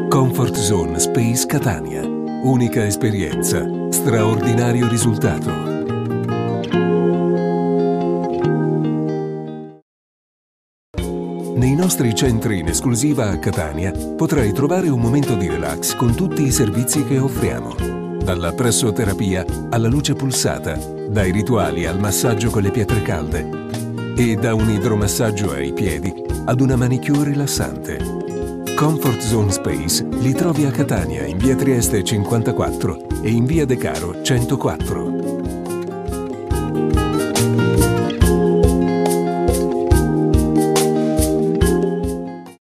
Comfort Zone Space Catania. Unica esperienza, straordinario risultato. Nei nostri centri in esclusiva a Catania potrai trovare un momento di relax con tutti i servizi che offriamo. Dalla pressoterapia alla luce pulsata, dai rituali al massaggio con le pietre calde e da un idromassaggio ai piedi ad una manicure rilassante. Comfort Zone Space li trovi a Catania in via Trieste 54 e in via De Caro 104.